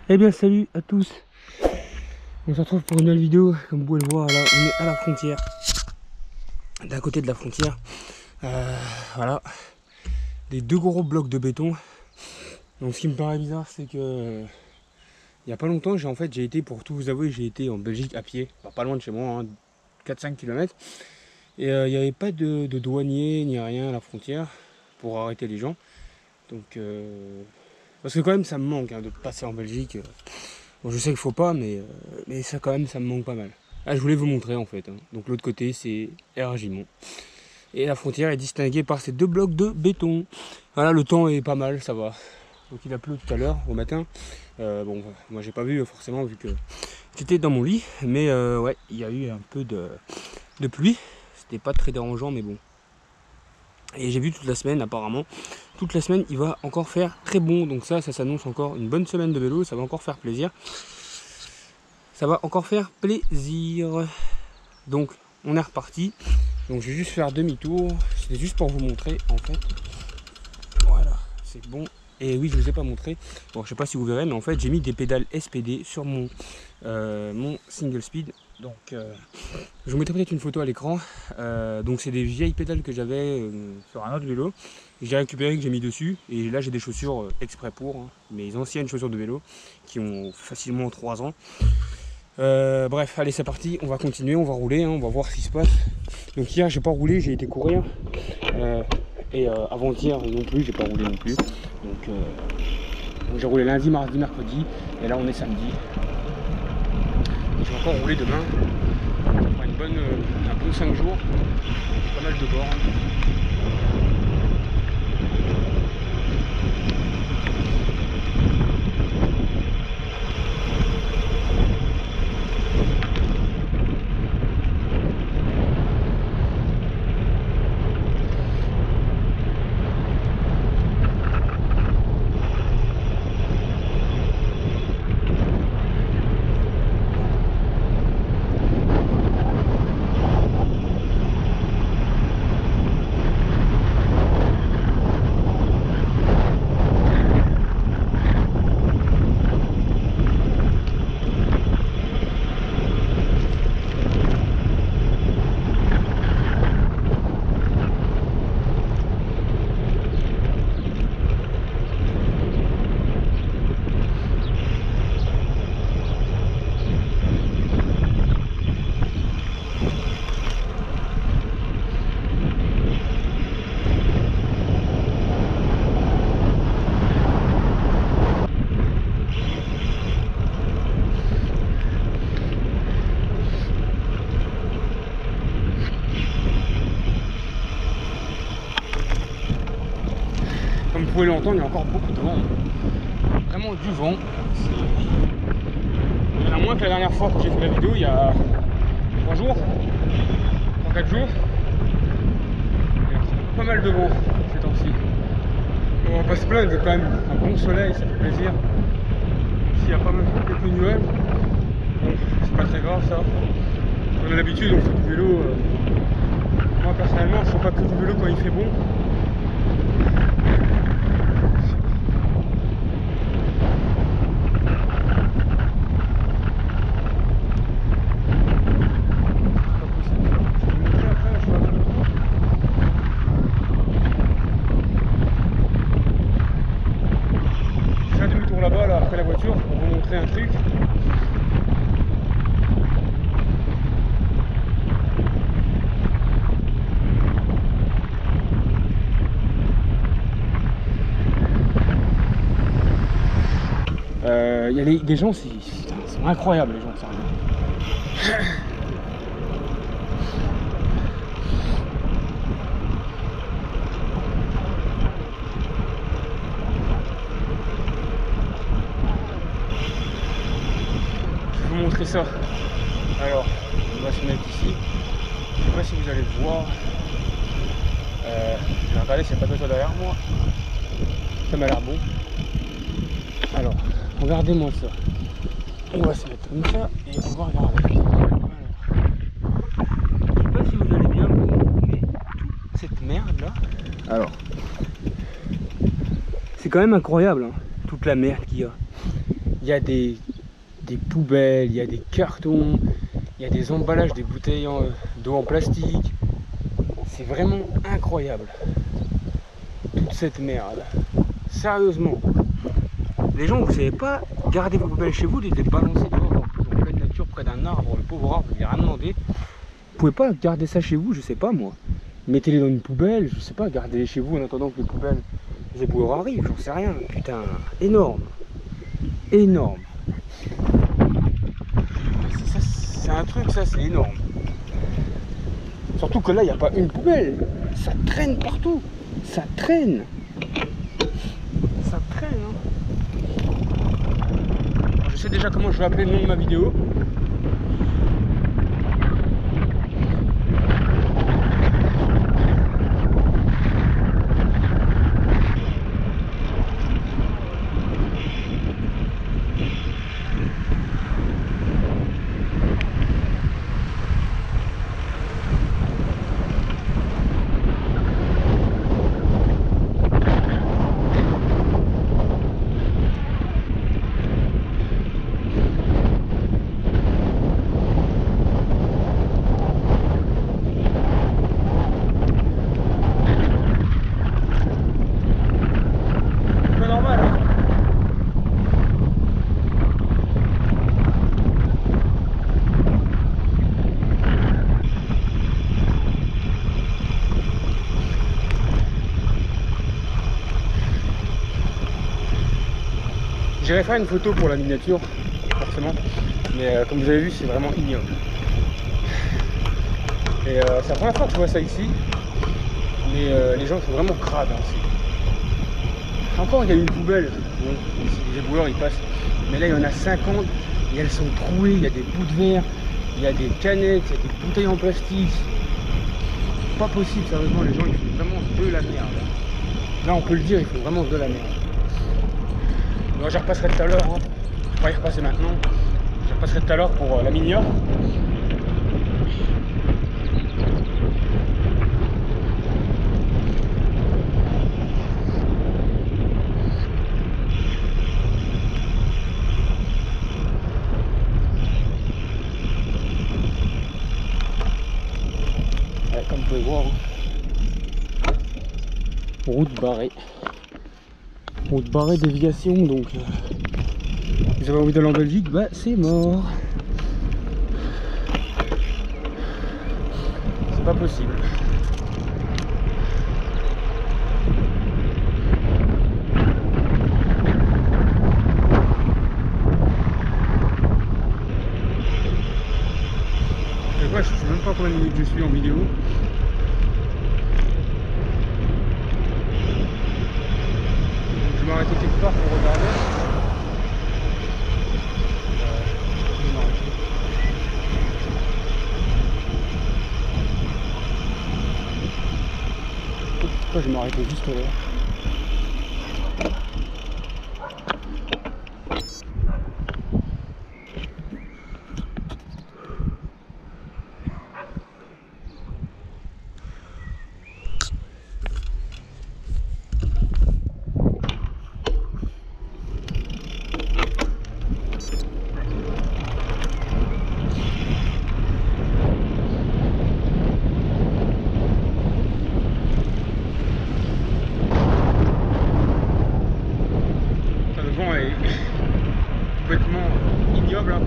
Eh bien salut à tous. On se retrouve pour une nouvelle vidéo. Comme vous pouvez le voir là, on est à la frontière. D'à côté de la frontière. Voilà. Des deux gros blocs de béton. Donc ce qui me paraît bizarre c'est que il n'y a pas longtemps j'ai été, pour tout vous avouer, j'ai été en Belgique à pied. Enfin, pas loin de chez moi, hein, 4-5 km. Et il n'y avait pas de douanier ni rien à la frontière pour arrêter les gens. Donc parce que quand même ça me manque hein, de passer en Belgique. Bon, je sais qu'il faut pas, mais ça quand même, ça me manque pas mal. Ah, je voulais vous montrer en fait. Hein. Donc l'autre côté, c'est Ergimont. Et la frontière est distinguée par ces deux blocs de béton. Voilà, le temps est pas mal, ça va. Donc il a plu tout à l'heure, au matin. Bon, moi j'ai pas vu forcément vu que j'étais dans mon lit. Mais ouais, il y a eu un peu de pluie. C'était pas très dérangeant, mais bon. Et j'ai vu toute la semaine apparemment. Toute la semaine il va encore faire très bon. Donc ça s'annonce encore une bonne semaine de vélo. Ça va encore faire plaisir. Ça va encore faire plaisir. Donc on est reparti. Donc je vais juste faire demi-tour. C'était juste pour vous montrer en fait. Voilà, c'est bon. Et oui, je ne vous ai pas montré. Bon, je sais pas si vous verrez, mais en fait j'ai mis des pédales SPD sur mon single speed. Donc je vous mettrai peut-être une photo à l'écran. Donc c'est des vieilles pédales que j'avais sur un autre vélo. J'ai récupéré, que j'ai mis dessus. Et là j'ai des chaussures exprès pour. Hein, mes anciennes chaussures de vélo qui ont facilement 3 ans. Bref, allez c'est parti, on va continuer, on va rouler, hein, on va voir ce qui se passe. Donc hier j'ai pas roulé, j'ai été courir. Et avant-hier non plus, j'ai pas roulé non plus. Donc j'ai roulé lundi, mardi, mercredi. Et là on est samedi. Et je vais encore rouler demain. Ça fera un bon 5 jours. Pas mal de bornes. Comme vous pouvez l'entendre, il y a encore beaucoup de vent. Vraiment du vent. Il y en a moins que la dernière fois que j'ai fait la vidéo, il y a 3 jours, 3-4 jours. Il y a pas mal de vent ces temps-ci. On va pas se plaindre, il y a quand même un bon soleil, ça fait plaisir. S'il y a pas mal de quelques nuages, bon, c'est pas très grave ça. On a l'habitude, on fait du vélo. Moi personnellement, je ne fais pas que du vélo quand il fait bon. Là-bas, là, après la voiture, pour vous montrer un truc. Il y a des gens, c'est incroyable les gens, sérieux. Je vais vous montrer ça. Alors, on va se mettre ici. Je sais pas si vous allez voir. Je vais regarder s'il n'y a pas de voiture derrière moi. Ça m'a l'air bon. Alors, regardez-moi ça. On va se mettre comme ça et on va regarder. Alors, je sais pas si vous allez bien, mais toute cette merde là. Alors, c'est quand même incroyable, hein, toute la merde qu'il y a. Il y a des poubelles, il y a des cartons, il y a des emballages, des bouteilles d'eau en plastique. C'est vraiment incroyable. Toute cette merde. Sérieusement. Les gens, vous savez pas garder vos poubelles chez vous, les balancer dehors en pleine nature près d'un arbre, le pauvre arbre, il n'a rien demandé. Vous pouvez pas garder ça chez vous, je sais pas moi. Mettez-les dans une poubelle, je sais pas, gardez-les chez vous en attendant que les poubelles, les éboueurs arrivent, j'en sais rien. Putain, énorme. Énorme. C'est un truc, ça, c'est énorme. Surtout que là, il n'y a pas une poubelle. Ça traîne partout. Ça traîne. Ça traîne, hein. Alors, je sais déjà comment je vais appeler le nom de ma vidéo. J'irai faire une photo pour la miniature, forcément, mais comme vous avez vu, c'est vraiment ignoble. Et c'est la première fois que je vois ça ici, mais les gens sont vraiment crades. Hein, encore, il y a une poubelle, bon, les éboueurs ils passent, mais là il y en a 50 et elles sont trouées, il y a des bouts de verre, il y a des canettes, il y a des bouteilles en plastique. Pas possible, sérieusement, les gens ils font vraiment de la merde. Là on peut le dire, ils font vraiment de la merde. Moi j'y repasserai tout à l'heure, hein. Je vais pas y repasser maintenant. Je repasserai tout à l'heure pour la minière. Ouais, comme vous pouvez voir, hein. Route barrée. Route barrée déviation, donc vous avez envie d'aller en Belgique, bah c'est mort. C'est pas possible. Et ouais, je sais même pas combien de minutes je suis en vidéo. Je vais m'arrêter quelque part pour regarder. Pourquoi je vais m'arrêter juste là? Complètement ignoble, hein.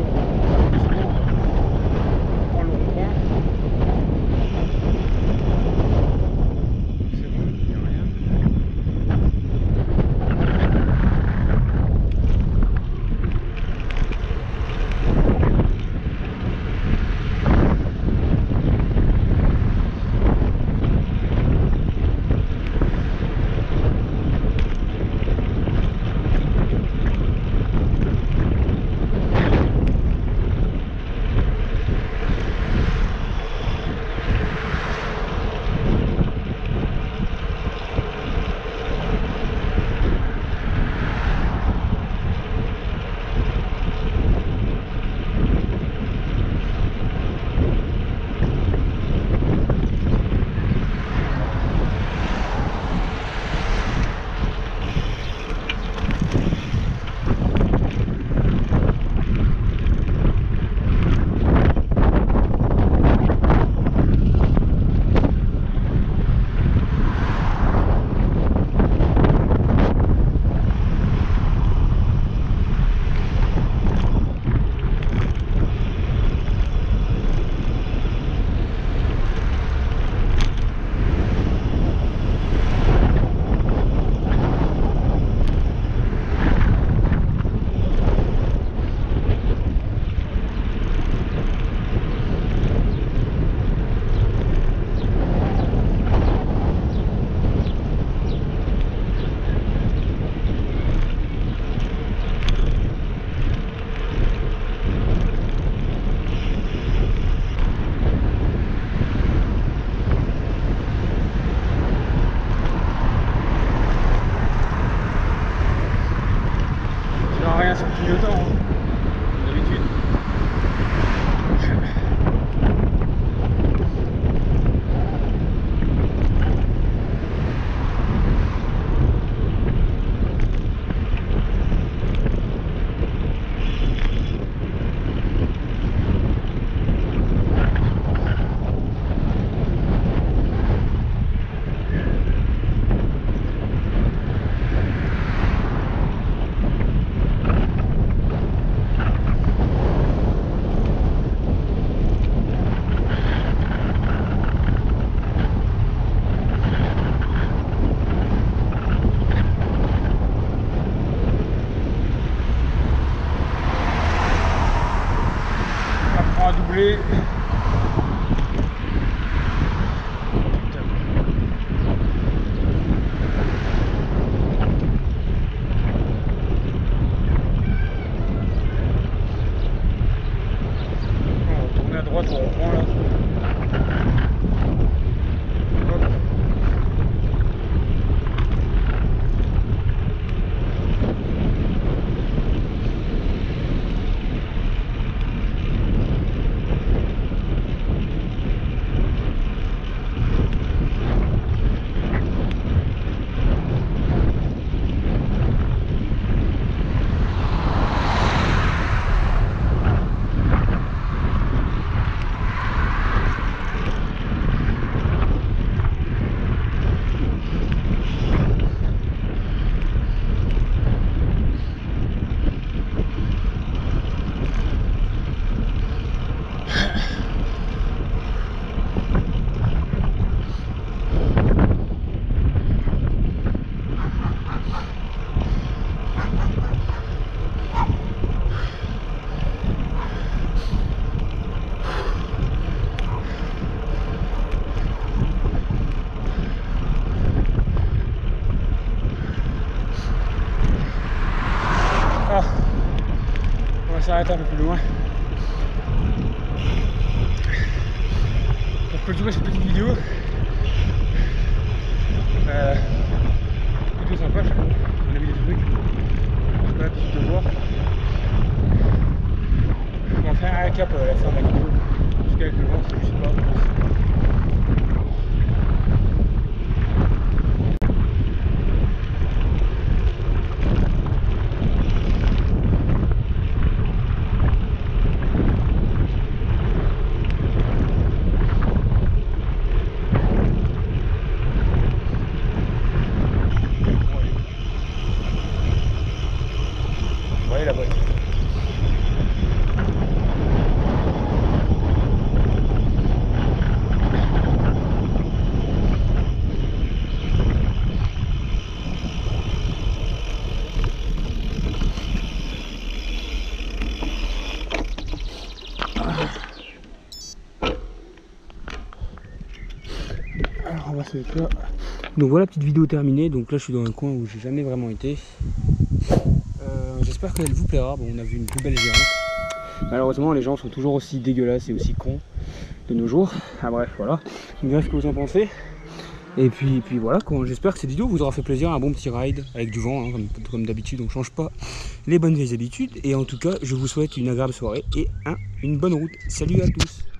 On prend le rond-point. C'est bon, il n'y a rien. rien sur le clignotant, hein, comme d'habitude. À doubler. On va tourner à droite au rond-point là. On va s'arrêter un peu plus loin. Pour clôturer cette petite vidéo, plutôt sympa, je trouve. On a vu des trucs. J'ai pas l'habitude de voir. On va faire un récap à la fin de la vidéo. Parce qu'avec le vent, c'est juste pas possible. Voyez la boîte. Alors on va se mettre là. Donc voilà, petite vidéo terminée. Donc là je suis dans un coin où j'ai jamais vraiment été. J'espère qu'elle vous plaira. Bon, on a vu une plus belle géante. Malheureusement les gens sont toujours aussi dégueulasses et aussi cons de nos jours. Ah bref, voilà. Vous me direz ce que vous en pensez. Et puis voilà, j'espère que cette vidéo vous aura fait plaisir. Un bon petit ride avec du vent, hein, comme d'habitude. On ne change pas les bonnes vieilles habitudes. Et en tout cas, je vous souhaite une agréable soirée et une bonne route. Salut à tous.